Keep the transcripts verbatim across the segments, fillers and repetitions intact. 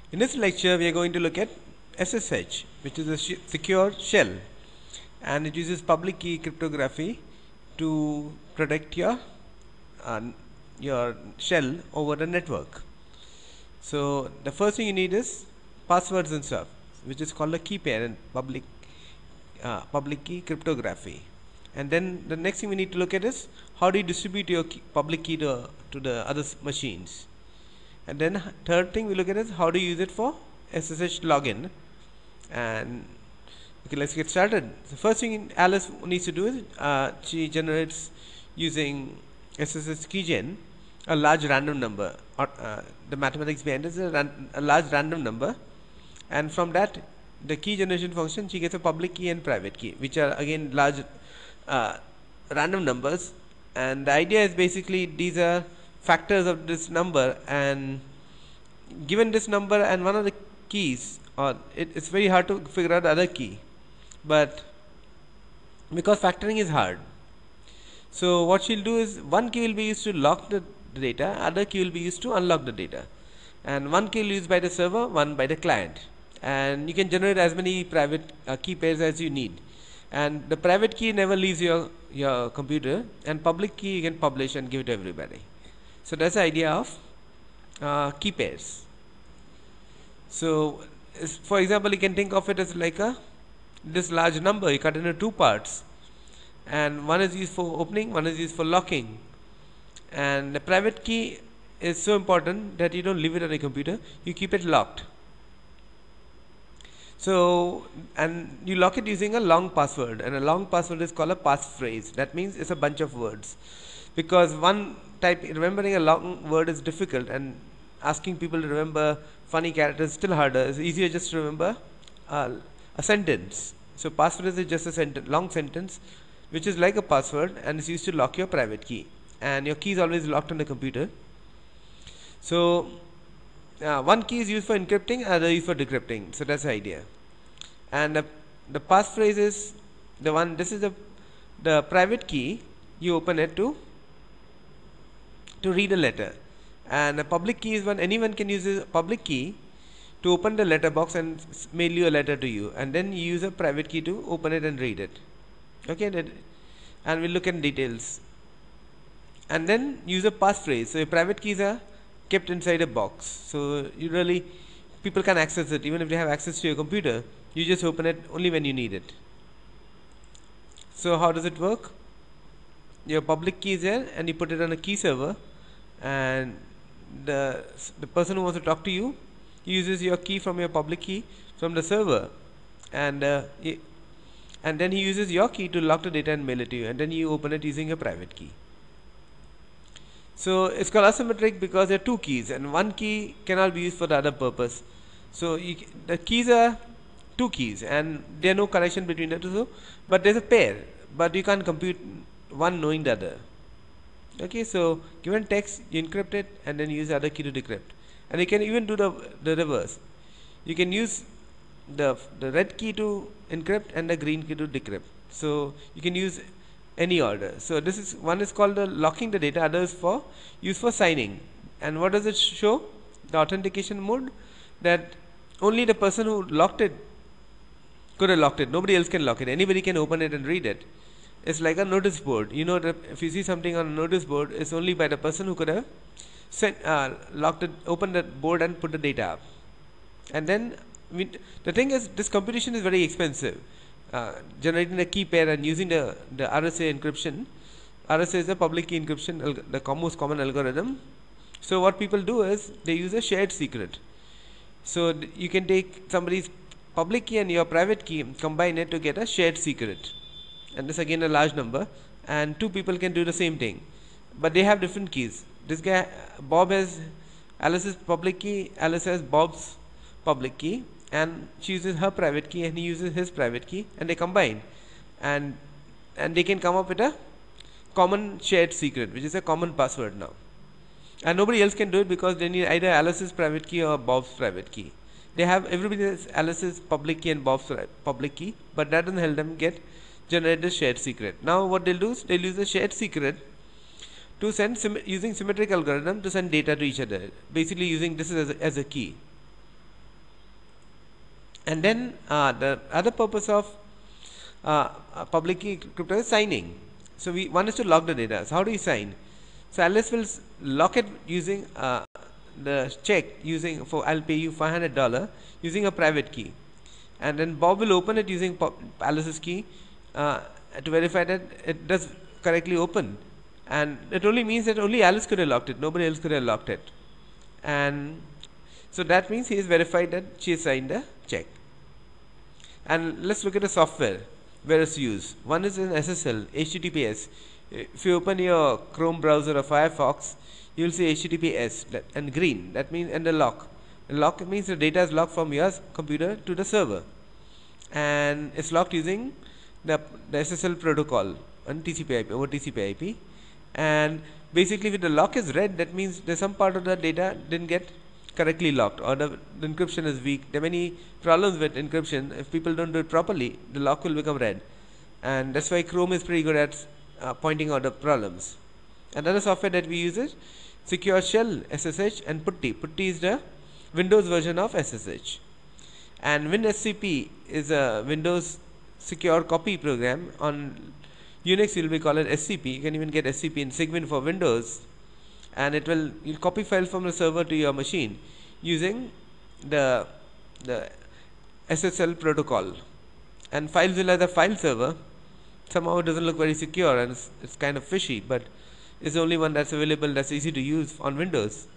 In this lecture, we are going to look at S S H, which is a sh secure shell, and it uses public key cryptography to protect your uh, your shell over the network. So the first thing you need is passwords and stuff, which is called a key pair in public uh, public key cryptography. And then the next thing we need to look at is how do you distribute your key, public key to, to the other machines. And then third thing we look at is how do you use it for S S H login. And okay, let's get started. The first thing Alice needs to do is uh, she generates using S S H keygen a large random number. Or, uh, the mathematics behind it is a, ran a large random number, and from that the key generation function she gets a public key and private key, which are again large uh, random numbers. And the idea is basically these are factors of this number, and given this number and one of the keys, or it, it's very hard to figure out the other key, but because factoring is hard, so what she'll do is one key will be used to lock the data, other key will be used to unlock the data, and one key will be used by the server, one by the client, and you can generate as many private uh, key pairs as you need. And the private key never leaves your your computer, and public key you can publish and give it to everybody. So that's the idea of uh, key pairs. So for example, you can think of it as like a this large number you cut into two parts, and one is used for opening, one is used for locking. And the private key is so important that you don't leave it on a computer, you keep it locked. So, and you lock it using a long password, and a long password is called a passphrase. That means it's a bunch of words, because one type remembering a long word is difficult, and asking people to remember funny characters is still harder. It's easier just to remember uh, a sentence. So passphrase is just a sentence, long sentence, which is like a password, and it's used to lock your private key, and your key is always locked on the computer. So Uh, one key is used for encrypting, other used for decrypting. So that's the idea. And the, the passphrase is the one. This is the the private key. You open it to to read a letter, and a public key is one. Anyone can use a public key to open the letterbox and mail you a letter to you, and then you use a private key to open it and read it. Okay, that, and we'll look at details. And then use a passphrase. So your private keys are kept inside a box, so you really people can access it even if they have access to your computer. You just open it only when you need it. So how does it work? Your public key is there, and you put it on a key server, and the the person who wants to talk to you uses your key from your public key from the server, and uh, he, and then he uses your key to lock the data and mail it to you, and then you open it using a private key. So it's called asymmetric because there are two keys, and one key cannot be used for the other purpose. So you, the keys are two keys, and there are no connection between the two. So, but there's a pair, but you can't compute one knowing the other. Okay, so given text, you encrypt it, and then use the other key to decrypt. And you can even do the the reverse. You can use the the red key to encrypt and the green key to decrypt. So you can use any order. So this is one is called the locking the data, other is for use for signing. And what does it show? The authentication mode, that only the person who locked it could have locked it. Nobody else can lock it. Anybody can open it and read it. It's like a notice board. You know that if you see something on a notice board, it's only by the person who could have sent, uh, locked it, opened the board and put the data up. And then we, the thing is, this computation is very expensive. Uh, generating the key pair and using the, the R S A encryption. R S A is the public key encryption, the most common algorithm. So what people do is they use a shared secret. So you can take somebody's public key and your private key, combine it to get a shared secret, and this again a large number, and two people can do the same thing, but they have different keys. This guy Bob has Alice's public key, Alice has Bob's public key, and she uses her private key and he uses his private key, and they combine, and and they can come up with a common shared secret, which is a common password now. And nobody else can do it because they need either Alice's private key or Bob's private key. They have everybody has Alice's public key and Bob's public key, but that doesn't help them get generate the shared secret. Now what they'll do is they'll use the shared secret to send sim using symmetric algorithm to send data to each other, basically using this as a, as a key. And then uh, the other purpose of uh, uh, public key crypto is signing. So we one is to lock the data. So how do you sign? So Alice will lock it using uh, the check using for I'll pay you five hundred dollar using a private key, and then Bob will open it using Alice's key uh, to verify that it does correctly open, and it only means that only Alice could have locked it, nobody else could have locked it, and so that means he has verified that she has signed the check. And let's look at the software where it's used. One is in S S L, H T T P S. If you open your Chrome browser or Firefox, you will see H T T P S and green, that means, and the lock. The lock means the data is locked from your computer to the server, and it's locked using the, the S S L protocol on T C P I P over T C P I P. And basically, if the lock is red, that means there's some part of the data didn't get correctly locked, or the, the encryption is weak. There are many problems with encryption. If people don't do it properly, the lock will become red, and that's why Chrome is pretty good at uh, pointing out the problems. Another software that we use is Secure Shell, S S H, and Putty. Putty is the Windows version of S S H, and WinSCP is a Windows secure copy program. On Unix you will be called S C P. You can even get S C P in Sigwin for Windows, and it will you'll copy files from the server to your machine using the the S S L protocol, and files will have the file server. Somehow it doesn't look very secure, and it's, it's kind of fishy, but it's the only one that's available that's easy to use on Windows.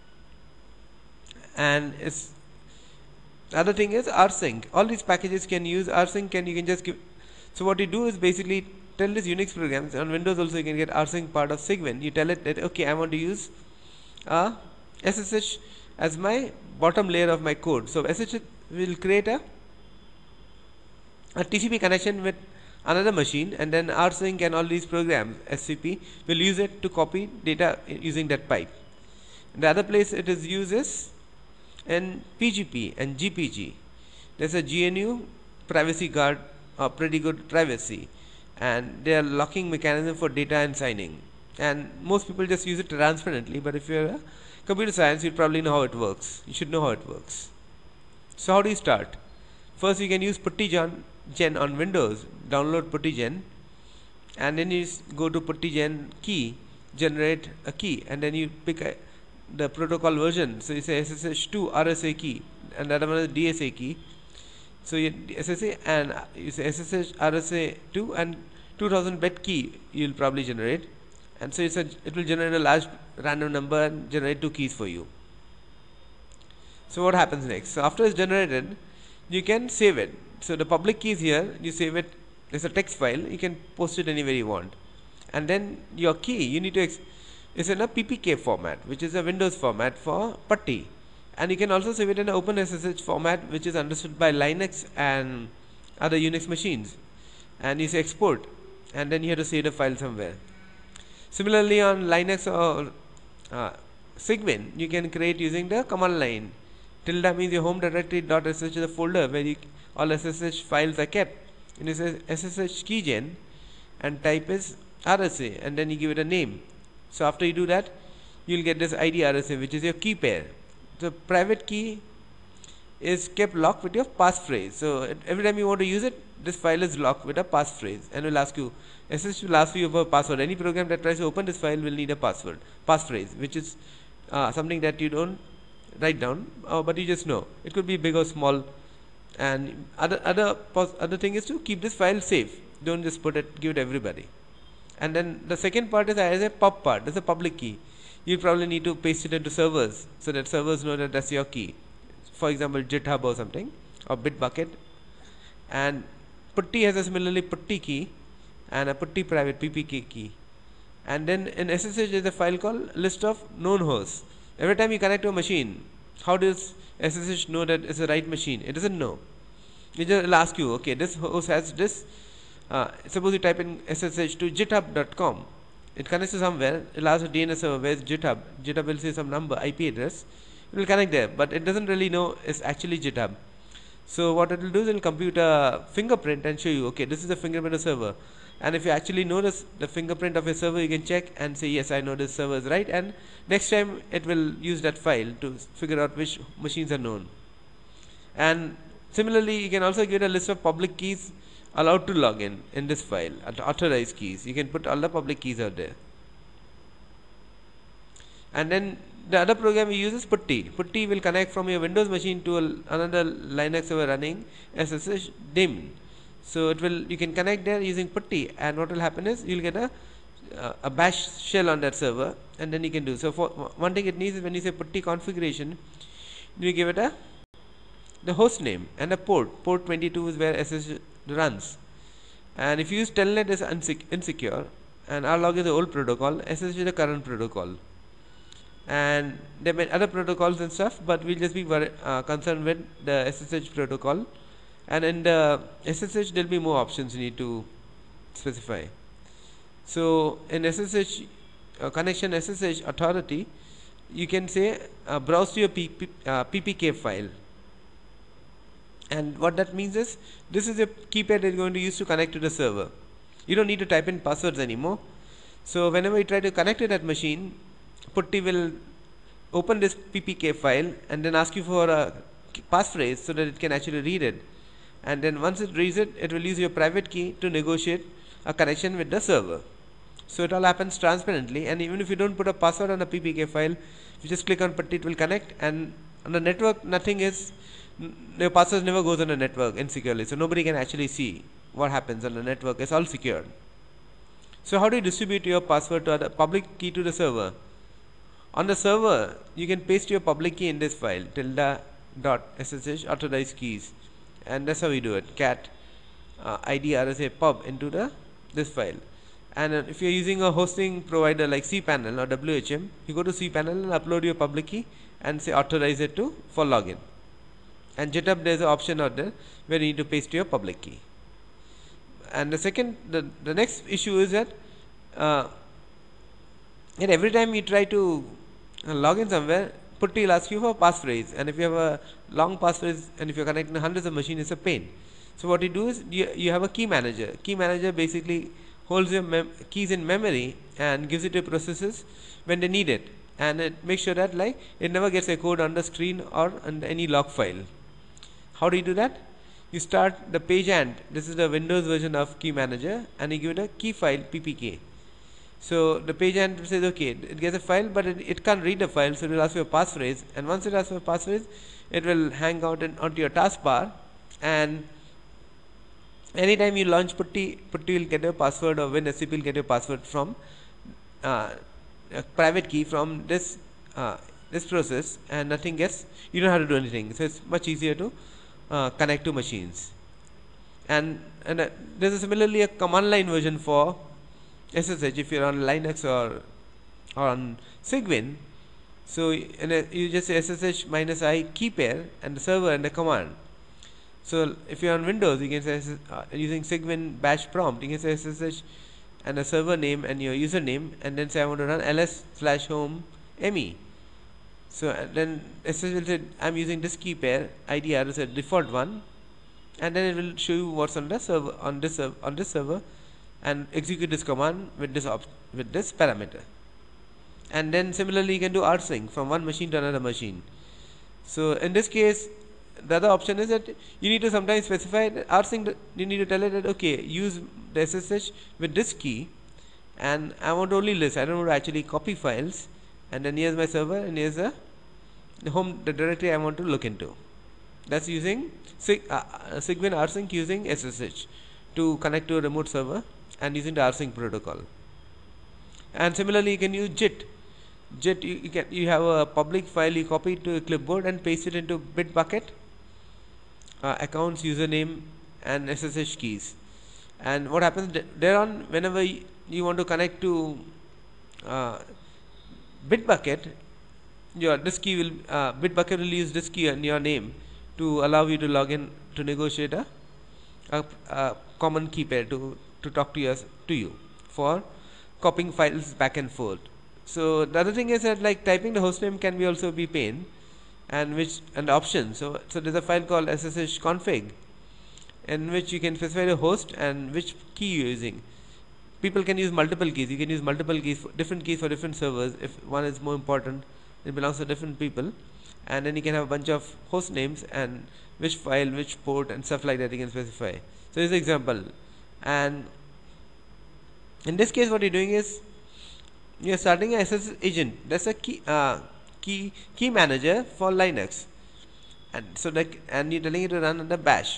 And it's the other thing is rsync. All these packages can use rsync, and you can just give. So what you do is basically tell this Unix programs on Windows also you can get rsync part of Sigwin. You tell it that okay, I want to use uh, S S H as my bottom layer of my code. So S S H will create a a T C P connection with another machine, and then rsync and all these programs S C P will use it to copy data using that pipe. The other place it is used is in P G P and G P G. There's a G N U privacy guard, or pretty good privacy, and they are locking mechanism for data and signing, and most people just use it transparently, but if you're a computer science you probably know how it works. You should know how it works. So how do you start? First you can use PuttyGen on Windows. Download PuttyGen, and then you go to PuttyGen key, generate a key, and then you pick a, the protocol version. So you say S S H two R S A key, and that one is D S A key. So you S S A and you say S S H R S A two and two thousand bit key you will probably generate, and so it's a, it will generate a large random number and generate two keys for you. So what happens next? So after it's generated, you can save it. So the public key is here, you save it as a text file, you can post it anywhere you want, and then your key you need to ex is in a P P K format, which is a Windows format for Putty, and you can also save it in an open S S H format, which is understood by Linux and other Unix machines, and you say export, and then you have to save the file somewhere. Similarly on Linux or uh, Sigwin, you can create using the command line. Tilde means your home directory dot S S H is a folder where you, all S S H files are kept, and it says S S H keygen, and type is R S A, and then you give it a name. So after you do that, you will get this I D R S A, which is your key pair. The private key is kept locked with your passphrase. So it, every time you want to use it, this file is locked with a passphrase, and will ask you S S H will ask you for a password. Any program that tries to open this file will need a password, passphrase, which is uh, something that you don't write down, uh, but you just know it could be big or small. And other other other thing is to keep this file safe. Don't just put it, give it everybody. And then the second part is as a pub part. That's a public key. You probably need to paste it into servers so that servers know that that's your key. For example, GitHub or something, or Bitbucket. And Putty has a similarly Putty key and a Putty private P P K key. And then in S S H there is a file called list of known hosts. Every time you connect to a machine, how does S S H know that it's the right machine? It doesn't know. It just will ask you, okay, this host has this. Uh, suppose you type in S S H to github dot com. It connects to somewhere. It will ask a D N S server, where's GitHub? GitHub will say some number, I P address. It will connect there, but it doesn't really know it's actually GitHub. So what it will do is it will compute a fingerprint and show you, okay, this is the fingerprint of server. And if you actually notice the fingerprint of your server, you can check and say, yes, I know this server is right. And next time it will use that file to figure out which machines are known. And Similarly, you can also give a list of public keys allowed to log in in this file, authorized keys. You can put all the public keys out there. And then the other program we use is putty. Putty will connect from your Windows machine to a, another Linux server running S S H daemon. So it will, you can connect there using putty, and what will happen is you'll get a uh, a bash shell on that server, and then you can do. So for one thing it needs is, when you say putty configuration, you give it a the host name and a port. Port twenty-two is where S S H runs. And if you use telnet is insecure, and rlog is the old protocol, S S H is the current protocol. And there may other protocols and stuff, but we'll just be uh, concerned with the S S H protocol. And in the S S H there'll be more options you need to specify. So in S S H uh, connection S S H authority, you can say uh, browse to your P P, uh, P P K file. And what that means is, this is a keypad that you're going to use to connect to the server. You don't need to type in passwords anymore. So whenever you try to connect to that machine, putty will open this P P K file and then ask you for a passphrase so that it can actually read it. And then once it reads it, it will use your private key to negotiate a connection with the server. So it all happens transparently, and even if you don't put a password on a P P K file, if you just click on putty, it will connect. And on the network, nothing is, your password never goes on the network insecurely, so nobody can actually see what happens on the network. It's all secured. So how do you distribute your password to the public key to the server? On the server, you can paste your public key in this file, tilde dot ssh authorized keys, and that's how we do it. Cat uh, id rsa pub into the this file. And uh, if you're using a hosting provider like cPanel or W H M, you go to cPanel and upload your public key and say authorize it to for login. And GitHub, there's an option out there where you need to paste your public key. And the second, the, the next issue is that uh, and every time you try to uh, log in somewhere, putty will ask you for a passphrase, and if you have a long passphrase and if you're connecting hundreds of machines, it's a pain. So what you do is, you, you have a key manager. Key manager basically holds your mem keys in memory and gives it to processes when they need it, and it makes sure that like it never gets a code on the screen or on any log file. How do you do that? You start the page ant. This is the Windows version of key manager, and you give it a key file P P K. So the page ant says okay, it gets a file, but it, it can't read the file, so it will ask for a passphrase, and once it asks for a passphrase, it will hang out in, onto your taskbar, and anytime you launch putty, putty will get a password, or WinSCP will get a password from uh, a private key from this uh, this process, and nothing gets, you don't have to do anything. So it's much easier to uh, connect to machines. And and uh, there's a similarly a command line version for S S H if you're on Linux or or on Cygwin. So in a, you just say S S H minus I key pair and the server and the command. So if you're on Windows, you can say uh, using Cygwin bash prompt, you can say S S H and a server name and your username, and then say I want to run ls slash home me. So uh, then S S H will say I'm using this key pair, I D R is a default one, and then it will show you what's on the server on this uh, on this server, and execute this command with this op with this parameter. And then similarly you can do rsync from one machine to another machine. So in this case, the other option is that you need to sometimes specify rsync. You need to tell it that okay, use the S S H with this key, and I want only list. I don't want to actually copy files. And then here's my server, and here's the, the home the directory I want to look into. That's using Sig, uh, Cygwin rsync using S S H to connect to a remote server and using the rsync protocol. And similarly, you can use JIT. JIT you, you can you have a public file, you copy it to a clipboard and paste it into Bitbucket, uh, accounts, username, and S S H keys. And what happens thereon, whenever you, you want to connect to uh, Bitbucket, your this key will uh, Bitbucket will use this key in your name to allow you to log in to negotiate a, a, a common key pair to to talk to us to you for copying files back and forth. So the other thing is that like typing the hostname can be also be pain, and which and options. So so there's a file called S S H config, in which you can specify the host and which key you're using. People can use multiple keys. You can use multiple keys, for different keys for different servers. If one is more important, it belongs to different people. and then you can have a bunch of host names and which file, which port, and stuff like that you can specify. So this is an example, and in this case what you're doing is you're starting a S S H agent. That's a key uh, key key manager for Linux, and so that and you're telling it to run under bash.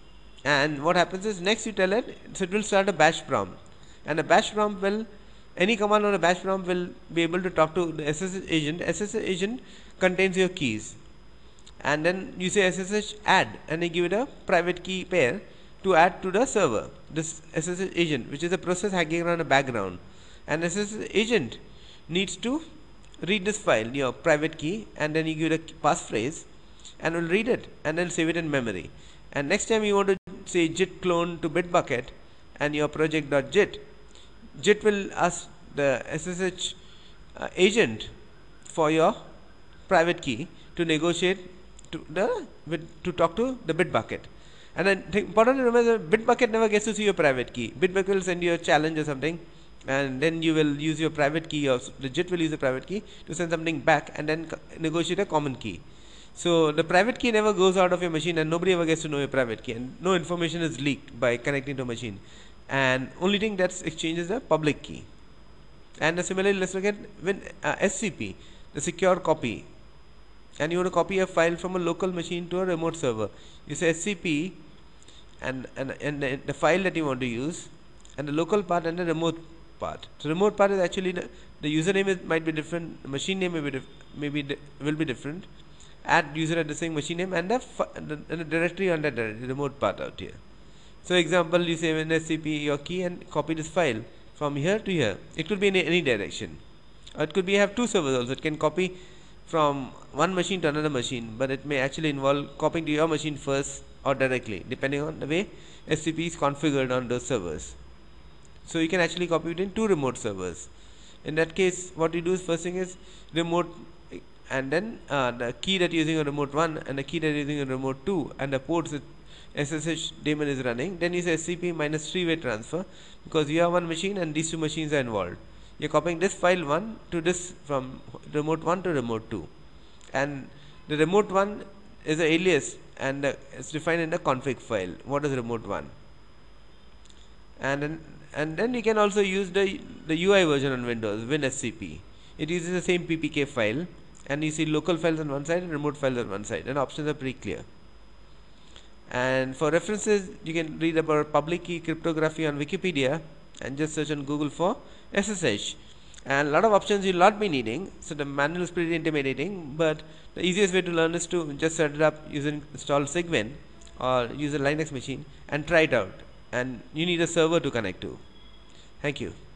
And what happens is next you tell it, so it will start a bash prompt, and a bash prompt will, any command on a bash prompt will be able to talk to the S S H agent. S S H agent contains your keys, and then you say S S H add, and you give it a private key pair to add to the server, this S S H agent, which is a process hanging around the background. And S S H agent needs to read this file, your private key, and then you give it a passphrase, and will read it and then save it in memory. And next time you want to say git clone to Bitbucket and your project.git, git will ask the S S H uh, agent for your private key to negotiate to the with, to talk to the Bitbucket. And then th important to remember, Bitbucket never gets to see your private key. Bitbucket will send you a challenge or something, and then you will use your private key, or the git will use the private key to send something back and then negotiate a common key. So the private key never goes out of your machine, and nobody ever gets to know your private key, and no information is leaked by connecting to a machine. And only thing that's exchanged is the public key. And similarly, let's look at when uh, S C P, the secure copy, and you want to copy a file from a local machine to a remote server. You say S C P and and, and the, the file that you want to use, and the local part and the remote part. So remote part is actually the, the username is, might be different, the machine name may be dif maybe di will be different. Add user addressing machine name and the, the, and the directory on that directory, remote part out here. So example, you say in S C P your key and copy this file from here to here. It could be in any direction, or it could be have two servers also. It can copy from one machine to another machine, but it may actually involve copying to your machine first or directly, depending on the way S C P is configured on those servers. So you can actually copy between two remote servers. In that case, what you do is first thing is remote, and then uh, the key that you're using on remote one and the key that you're using on remote two and the ports that S S H daemon is running. Then you say S C P minus three-way transfer, because you have one machine and these two machines are involved. You're copying this file one to this from remote one to remote two, and the remote one is an alias, and uh, it's defined in the config file. What is remote one? And then and then you can also use the the U I version on Windows, WinSCP. It uses the same P P K file, and you see local files on one side and remote files on one side, and options are pretty clear. And for references, you can read about public key cryptography on Wikipedia, and just search on Google for S S H. And a lot of options you'll not be needing, so the manual is pretty intimidating, but the easiest way to learn is to just set it up using install Cygwin or use a Linux machine and try it out. And you need a server to connect to. Thank you.